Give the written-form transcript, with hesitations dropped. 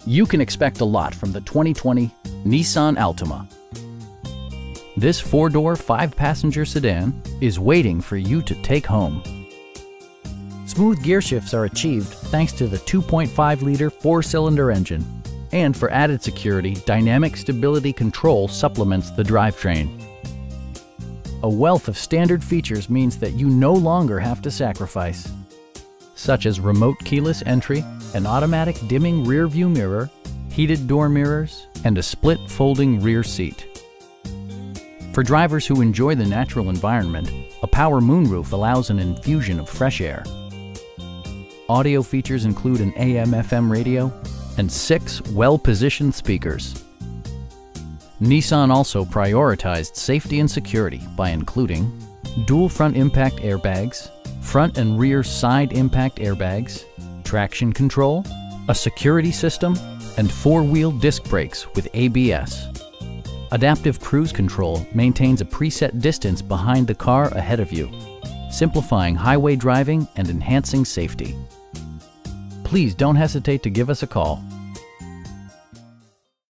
You can expect a lot from the 2020 Nissan Altima. This 4-door, 5-passenger sedan is waiting for you to take home. Smooth gear shifts are achieved thanks to the 2.5-liter 4-cylinder engine. And for added security, dynamic stability control supplements the drivetrain. A wealth of standard features means that you no longer have to sacrifice, such as remote keyless entry, an automatic dimming rear-view mirror, heated door mirrors, and a split folding rear seat. For drivers who enjoy the natural environment, a power moonroof allows an infusion of fresh air. Audio features include an AM/FM radio and 6 well-positioned speakers. Nissan also prioritized safety and security by including dual front impact airbags, front and rear side impact airbags, traction control, a security system, and 4-wheel disc brakes with ABS. Adaptive Cruise Control maintains a preset distance behind the car ahead of you, simplifying highway driving and enhancing safety. Please don't hesitate to give us a call.